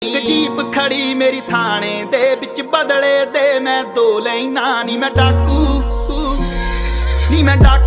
एक जीप खड़ी मेरी थाने दे बिच बदले दे मैं दो लाइना नी मैं डाकू नी मैं डाकू